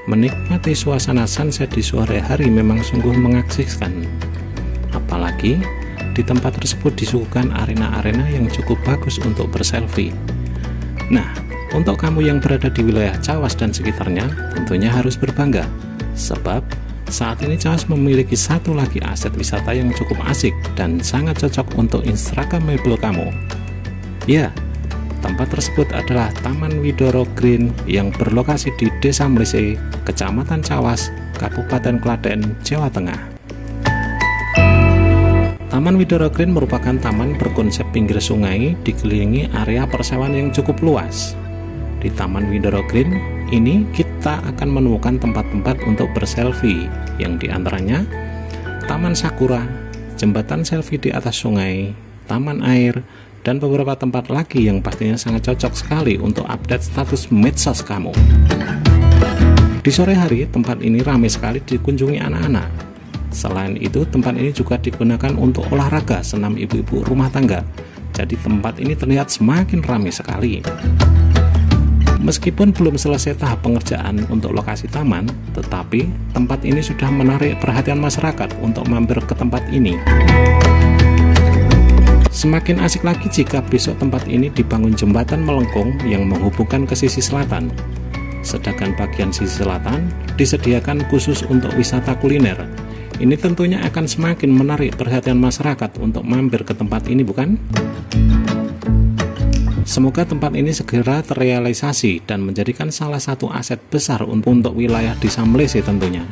Menikmati suasana sunset di sore hari memang sungguh mengasihkan. Apalagi di tempat tersebut disuguhkan arena-arena yang cukup bagus untuk berselfie. Nah, untuk kamu yang berada di wilayah Cawas dan sekitarnya, tentunya harus berbangga. Sebab saat ini Cawas memiliki satu lagi aset wisata yang cukup asik dan sangat cocok untuk instagramable kamu. Ya, tempat tersebut adalah Taman Widoro Green yang berlokasi di Desa Mlese, Kecamatan Cawas, Kabupaten Klaten, Jawa Tengah. Taman Widoro Green merupakan taman berkonsep pinggir sungai dikelilingi area persawahan yang cukup luas. Di Taman Widoro Green ini kita akan menemukan tempat-tempat untuk berselfie yang diantaranya Taman Sakura, jembatan selfie di atas sungai, taman air, dan beberapa tempat lagi yang pastinya sangat cocok sekali untuk update status medsos kamu. Di sore hari, tempat ini ramai sekali dikunjungi anak-anak. Selain itu, tempat ini juga digunakan untuk olahraga senam ibu-ibu rumah tangga. Jadi tempat ini terlihat semakin ramai sekali. Meskipun belum selesai tahap pengerjaan untuk lokasi taman, tetapi tempat ini sudah menarik perhatian masyarakat untuk mampir ke tempat ini. Semakin asik lagi jika besok tempat ini dibangun jembatan melengkung yang menghubungkan ke sisi selatan. Sedangkan bagian sisi selatan disediakan khusus untuk wisata kuliner. Ini tentunya akan semakin menarik perhatian masyarakat untuk mampir ke tempat ini, bukan? Semoga tempat ini segera terrealisasi dan menjadikan salah satu aset besar untuk wilayah Desa Mlese tentunya.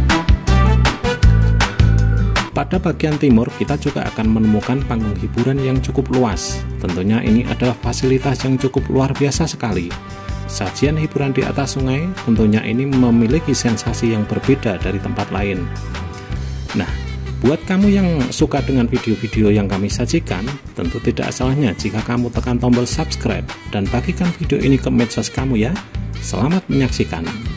Pada bagian timur, kita juga akan menemukan panggung hiburan yang cukup luas. Tentunya ini adalah fasilitas yang cukup luar biasa sekali. Sajian hiburan di atas sungai, tentunya ini memiliki sensasi yang berbeda dari tempat lain. Nah, buat kamu yang suka dengan video-video yang kami sajikan, tentu tidak salahnya jika kamu tekan tombol subscribe dan bagikan video ini ke medsos kamu ya. Selamat menyaksikan.